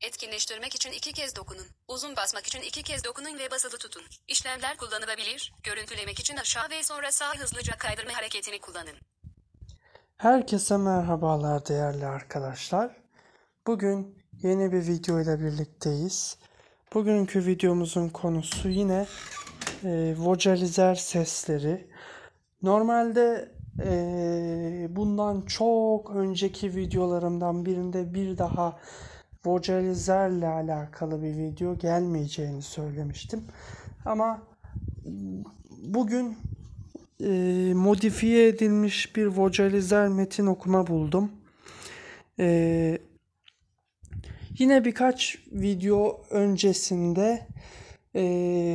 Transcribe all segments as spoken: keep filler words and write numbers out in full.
Etkinleştirmek için iki kez dokunun. Uzun basmak için iki kez dokunun ve basılı tutun. İşlemler kullanılabilir. Görüntülemek için aşağı ve sonra sağ hızlıca kaydırma hareketini kullanın. Herkese merhabalar değerli arkadaşlar. Bugün yeni bir video ile birlikteyiz. Bugünkü videomuzun konusu yine e, vocalizer sesleri. Normalde e, bundan çok önceki videolarımdan birinde bir daha vocalizerle alakalı bir video gelmeyeceğini söylemiştim. Ama bugün e, modifiye edilmiş bir vocalizer metin okuma buldum. E, yine birkaç video öncesinde e,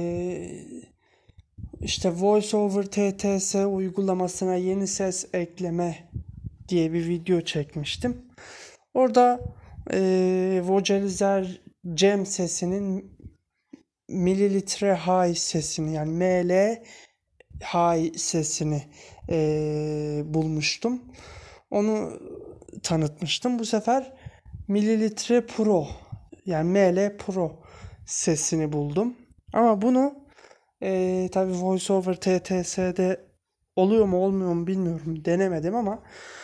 işte VoiceOver T T S uygulamasına yeni ses ekleme diye bir video çekmiştim. Orada e, vocalizer Cem sesinin mililitre high sesini yani M L high sesini e, bulmuştum. Onu tanıtmıştım. Bu sefer mililitre pro yani M L pro sesini buldum. Ama bunu e, tabii VoiceOver T T S'de oluyor mu olmuyor mu bilmiyorum. Denemedim ama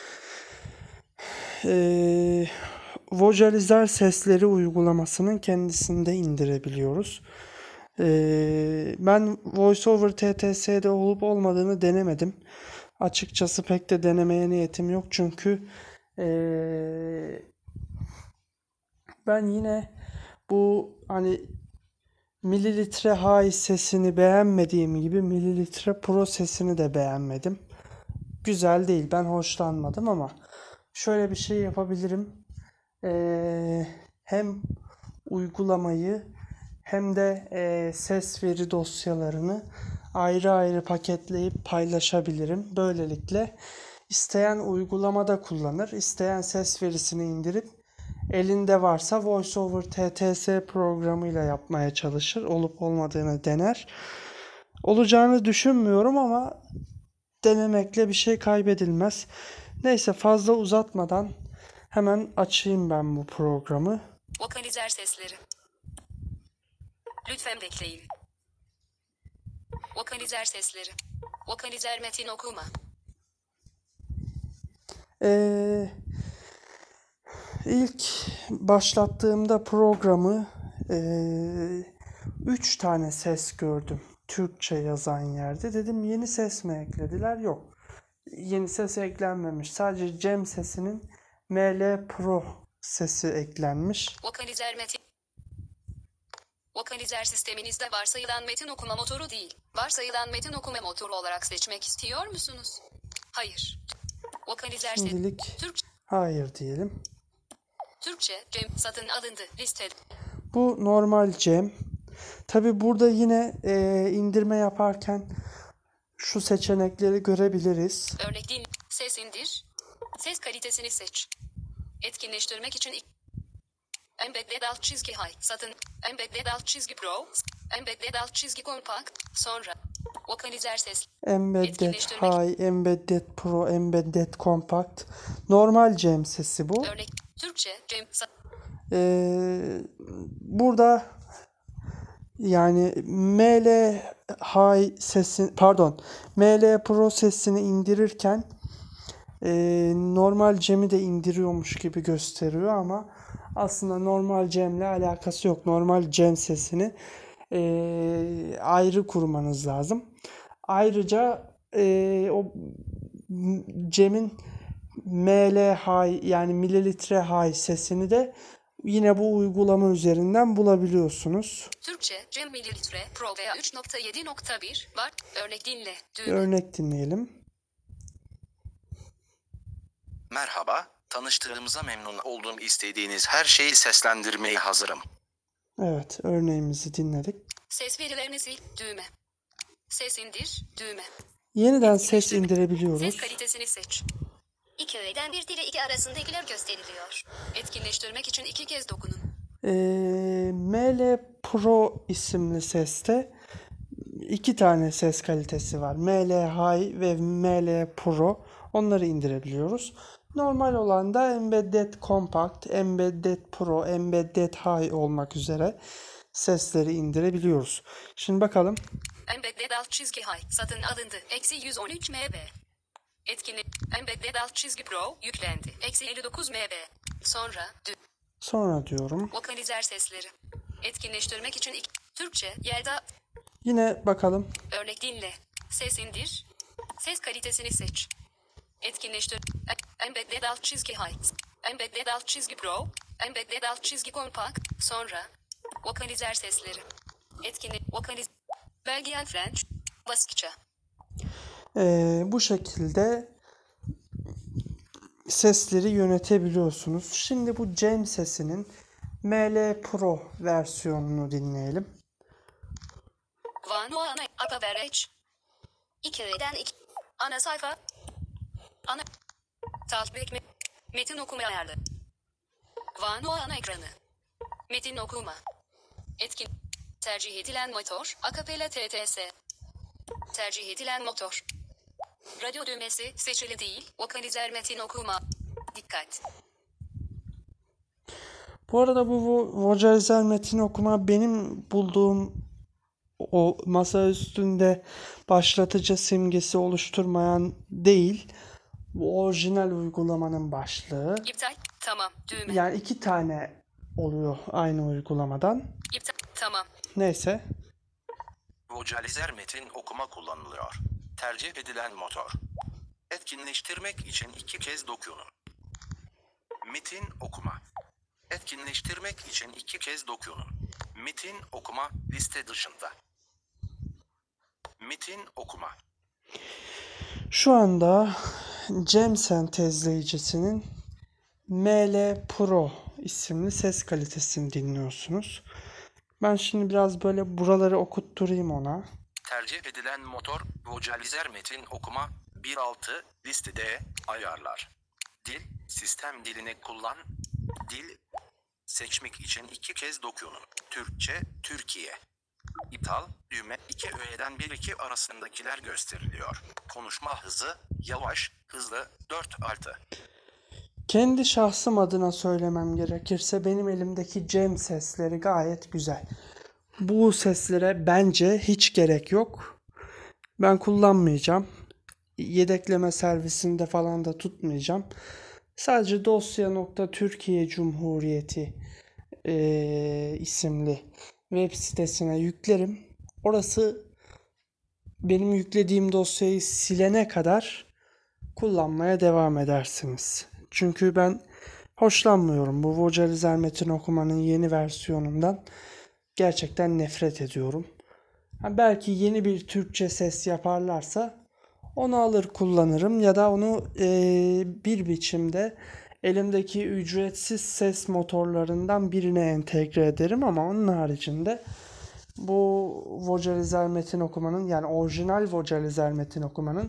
e, vocalizer sesleri uygulamasının kendisinde indirebiliyoruz. Ee, ben VoiceOver T T S'de olup olmadığını denemedim. Açıkçası pek de denemeye niyetim yok çünkü ee, ben yine bu hani mililitre high sesini beğenmediğim gibi mililitre pro sesini de beğenmedim. Güzel değil, ben hoşlanmadım ama şöyle bir şey yapabilirim. Ee, hem uygulamayı hem de e, ses veri dosyalarını ayrı ayrı paketleyip paylaşabilirim. Böylelikle isteyen uygulamada kullanır, isteyen ses verisini indirip elinde varsa VoiceOver T T S programıyla yapmaya çalışır. Olup olmadığını dener. Olacağını düşünmüyorum ama denemekle bir şey kaybedilmez. Neyse, fazla uzatmadan hemen açayım ben bu programı. Vokalizer sesleri. Lütfen bekleyin. Vokalizer sesleri. Vokalizer metin okuma. Ee, ilk başlattığımda programı üç e, tane ses gördüm. Türkçe yazan yerde. Dedim yeni ses mi eklediler? Yok. Yeni ses eklenmemiş. Sadece Cem sesinin M L Pro sesi eklenmiş. Vokalizer metin. Vokalizer sisteminizde varsayılan metin okuma motoru değil, varsayılan metin okuma motoru olarak seçmek istiyor musunuz? Hayır. Vokalizer Şimdilik Türkçe. Hayır diyelim. Türkçe Cem satın alındı liste. Bu normal Cem. Tabi burada yine e, indirme yaparken şu seçenekleri görebiliriz. Örnek din, ses indir, ses kalitesini seç. Etkinleştirmek için Embedded alt çizgi high satın Embedded alt çizgi pro Embedded alt çizgi kompakt sonra vokalizer ses Embedded high, Embedded pro, Embedded compact. Normal Cem sesi bu. Örnek Türkçe Cem ee, burada yani M L high sesi pardon M L pro sesini indirirken e, normal Cem'i de indiriyormuş gibi gösteriyor ama aslında normal Cem'le alakası yok. Normal Cem sesini e, ayrı kurmanız lazım. Ayrıca e, o Cem'in M L high yani mililitre high sesini de yine bu uygulama üzerinden bulabiliyorsunuz. Türkçe Cem mililitre pro veya üç nokta yedi nokta bir var. Örnek dinle. Bir örnek dinleyelim. Merhaba, tanıştığımıza memnun oldum. İstediğiniz her şeyi seslendirmeye hazırım. Evet, örneğimizi dinledik. Ses verilerini sil, düğme. Ses indir, düğme. Yeniden ses indirebiliyoruz. Ses kalitesini seç. İki öğeden bir ile iki arasındakiler gösteriliyor. Etkinleştirmek için iki kez dokunun. Ee, M L Pro isimli seste iki tane ses kalitesi var. M L High ve M L Pro. Onları indirebiliyoruz. Normal olan da Embedded Compact, Embedded Pro, Embedded High olmak üzere sesleri indirebiliyoruz. Şimdi bakalım. Embedded alt çizgi high satın alındı. Eksi yüz on üç megabayt. Etkinlik. Embedded alt çizgi pro yüklendi. Eksi elli dokuz megabayt. Sonra. Dü. Sonra diyorum. Vokalizer sesleri. Etkinleştirmek için iki. Türkçe. Yelda. Yine bakalım. Örnek dinle. Ses indir. Ses kalitesini seç. Etkinleştir. Embedded alt çizgi high. Embedded alt çizgi pro. Embedded alt çizgi compact. Sonra. Vokalizer sesleri. Etkinlik. Vokaliz. Belgian French. Baskça. Ee, bu şekilde sesleri yönetebiliyorsunuz. Şimdi bu Cem sesinin M L Pro versiyonunu dinleyelim. Vanu ana average. iki R'den iki. Ana sayfa. Ana. Talbek me metin okuma ayarlı. Vanu ana ekranı. Metin okuma. Etkin. Tercih edilen motor. Akapela T T S. Tercih edilen motor. Radyo düğmesi seçili değil. Vokalizer metin okuma. Dikkat. Bu arada bu vo- vokalizer metin okuma benim bulduğum o masa üstünde başlatıcı simgesi oluşturmayan değil. Bu orijinal uygulamanın başlığı. İptal. Tamam. Düğme. Yani iki tane oluyor aynı uygulamadan. İptal. Tamam. Neyse. Vokalizer metin okuma kullanılıyor. Tercih edilen motor. Etkinleştirmek için iki kez dokunun. Metin okuma. Etkinleştirmek için iki kez dokunun. Metin okuma liste dışında. Metin okuma. Şu anda Cem sentezleyicisinin M L Pro isimli ses kalitesini dinliyorsunuz. Ben şimdi biraz böyle buraları okutturayım ona. Tercih edilen motor vokalizer metin okuma bir nokta altı listede ayarlar. Dil sistem dilini kullan. Dil seçmek için iki kez dokunun. Türkçe Türkiye. İptal düğme iki öğeden bir iki arasındakiler gösteriliyor. Konuşma hızı yavaş hızlı dört altı. Kendi şahsım adına söylemem gerekirse benim elimdeki Cem sesleri gayet güzel. Bu seslere bence hiç gerek yok. Ben kullanmayacağım. Yedekleme servisinde falan da tutmayacağım. Sadece dosya.türkiye Cumhuriyeti e, isimli web sitesine yüklerim. Orası benim yüklediğim dosyayı silene kadar kullanmaya devam edersiniz. Çünkü ben hoşlanmıyorum. Bu vokalizer metin okumanın yeni versiyonundan gerçekten nefret ediyorum. Ha, belki yeni bir Türkçe ses yaparlarsa onu alır kullanırım ya da onu e, bir biçimde elimdeki ücretsiz ses motorlarından birine entegre ederim ama onun haricinde bu vokalizer metin okumanın yani orijinal vokalizer metin okumanın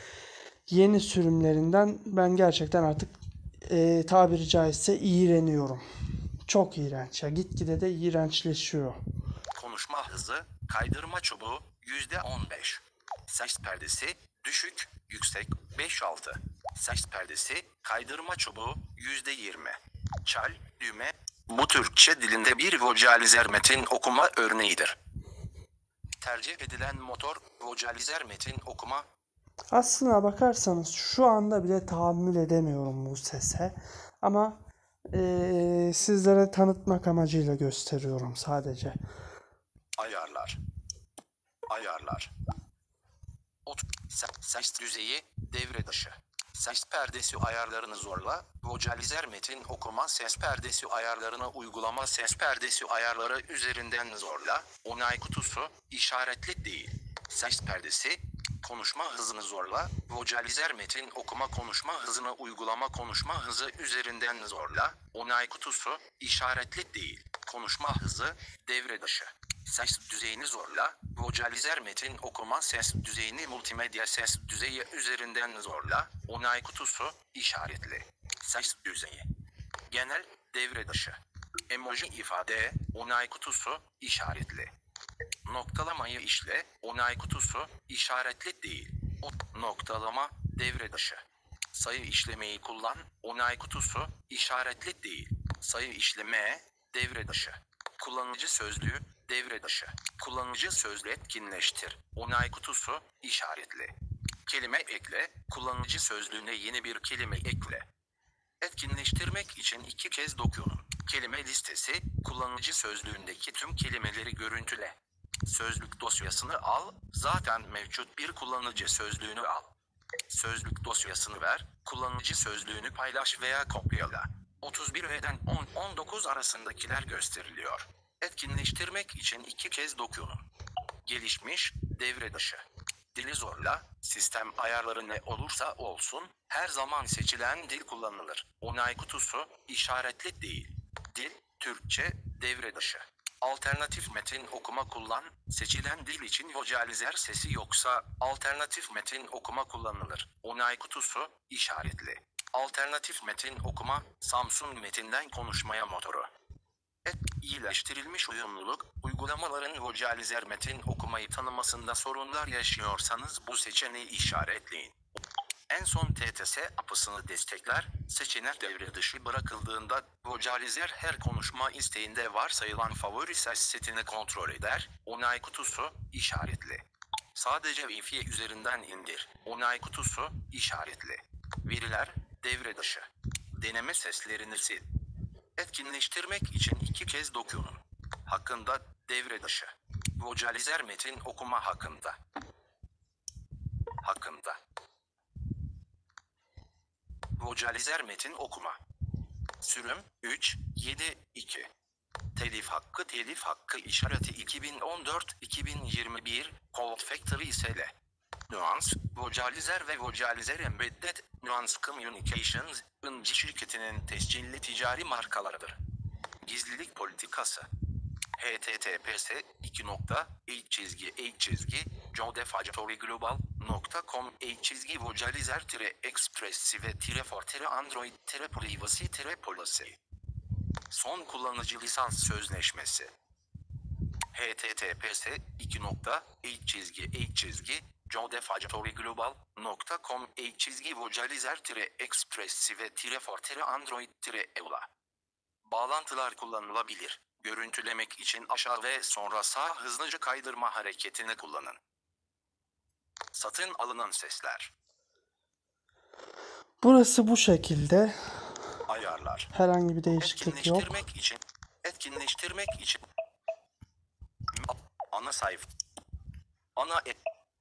yeni sürümlerinden ben gerçekten artık e, tabiri caizse iğreniyorum. Çok iğrenç ya. Gitgide de iğrençleşiyor. Konuşma hızı kaydırma çubuğu yüzde on beş. Ses perdesi düşük yüksek beş altı. Ses perdesi kaydırma çubuğu yüzde yirmi. Çal düğme. Bu Türkçe dilinde bir vokalizer metin okuma örneğidir. Tercih edilen motor vokalizer metin okuma. Aslına bakarsanız şu anda bile tahammül edemiyorum bu sese. Ama e, sizlere tanıtmak amacıyla gösteriyorum sadece. Ayarlar. Ayarlar. Ot ses, ses düzeyi devre dışı. Ses perdesi ayarlarını zorla. Vokalizer metin okuma ses perdesi ayarlarını uygulama ses perdesi ayarları üzerinden zorla. Onay kutusu işaretli değil. Ses perdesi konuşma hızını zorla. Vokalizer metin okuma konuşma hızını uygulama konuşma hızı üzerinden zorla. Onay kutusu işaretli değil. Konuşma hızı devre dışı. Ses düzeyini zorla. Vokalizer metin okuma ses düzeyini multimedya ses düzeyi üzerinden zorla. Onay kutusu işaretli. Ses düzeyi. Genel devre dışı. Emoji ifade onay kutusu işaretli. Noktalamayı işle onay kutusu işaretli değil. O noktalama devre dışı. Sayı işlemeyi kullan. Onay kutusu işaretli değil. Sayı işleme devre dışı. Kullanıcı sözlüğü devre dışı. Kullanıcı sözlüğü etkinleştir. Onay kutusu işaretli. Kelime ekle. Kullanıcı sözlüğüne yeni bir kelime ekle. Etkinleştirmek için iki kez dokunun. Kelime listesi, kullanıcı sözlüğündeki tüm kelimeleri görüntüle. Sözlük dosyasını al, zaten mevcut bir kullanıcı sözlüğünü al. Sözlük dosyasını ver, kullanıcı sözlüğünü paylaş veya kopyala. otuz bir E'den on on dokuz arasındakiler gösteriliyor. Etkinleştirmek için iki kez dokunun. Gelişmiş, devre dışı. Dili zorla, sistem ayarları ne olursa olsun, her zaman seçilen dil kullanılır. Onay kutusu, işaretli değil. Dil, Türkçe, devre dışı. Alternatif metin okuma kullan, seçilen dil için vocalizer sesi yoksa, alternatif metin okuma kullanılır. Onay kutusu, işaretli. Alternatif metin okuma, Samsung Metin'den konuşmaya motoru. Et, iyileştirilmiş uyumluluk, uygulamaların vocalizer metin okumayı tanımasında sorunlar yaşıyorsanız bu seçeneği işaretleyin. En son T T S apısını destekler, seçenek devre dışı bırakıldığında vocalizer her konuşma isteğinde varsayılan favori ses setini kontrol eder, onay kutusu, işaretli. Sadece Wi-Fi üzerinden indir, onay kutusu, işaretli. Veriler, devre dışı. Deneme seslerini sil. Etkinleştirmek için iki kez dokunun. Hakkında, devre dışı. Vocalizer metin okuma hakkında. Hakkında. Vocalizer metin okuma. Sürüm, üç, yedi, iki. Telif hakkı telif hakkı işareti iki bin on dört iki bin yirmi bir, Code Factory S L. Nuance, Vocalizer ve Vocalizer Embedded, Nuance Communications, I N C şirketinin tescilli ticari markalarıdır. Gizlilik politikası. H T T P S iki nokta h çizgi h çizgi jodefactoryglobal nokta com h çizgi vocalizer expressive for android privacy policy. Son kullanıcı lisans sözleşmesi. H T T P S iki nokta h çizgi h çizgi jodefactoryglobal nokta com h çizgi vocalizer expressive for android eula. Bağlantılar kullanılabilir. Görüntülemek için aşağı ve sonra sağ hızlıca kaydırma hareketini kullanın. Satın alınan sesler. Burası bu şekilde. Ayarlar. Herhangi bir değişiklik yok. Etkinleştirmek için. Etkinleştirmek için. Ana sayfa. Ana et.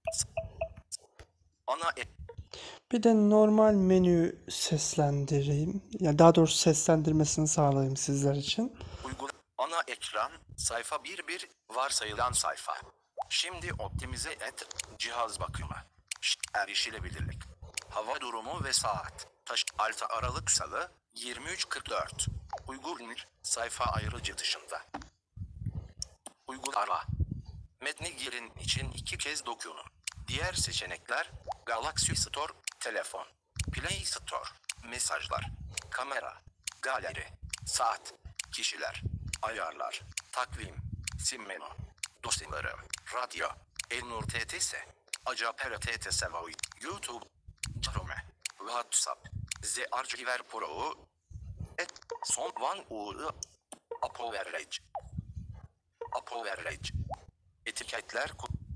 Ana et. Bir de normal menü seslendireyim. Ya daha doğrusu seslendirmesini sağlayayım sizler için. Uygula. Ana ekran, sayfa bir bir, varsayılan sayfa. Şimdi optimize et, cihaz bakımı. Erişilebilirlik. Hava durumu ve saat. Taş, altı Aralık Salı, yirmi üç kırk dört. Uygulanır, sayfa ayrıcı dışında. Uygula ara. Metni girin için iki kez dokunun. Diğer seçenekler, Galaxy Store, telefon, Play Store, mesajlar, kamera, galeri, saat, kişiler, ayarlar, takvim, sim menü, dosyaları, radyo, Elnur T T S, Acapera T T S Voice, YouTube, Chrome, WhatsApp, Zarchiver Pro, et, son one uğru, Apoverage, Apoverage, etiketler,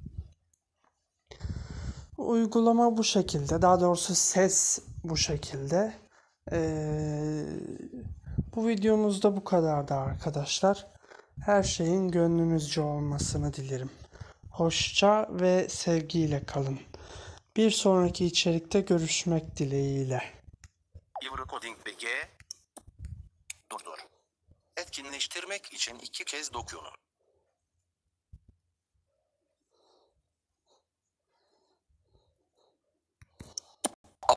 Uygulama bu şekilde. Daha doğrusu ses bu şekilde. Ee, bu videomuzda bu kadardı arkadaşlar. Her şeyin gönlünüzce olmasını dilerim. Hoşça ve sevgiyle kalın. Bir sonraki içerikte görüşmek dileğiyle. Eurocoding B G. Durdur. Etkinleştirmek için iki kez dokunun.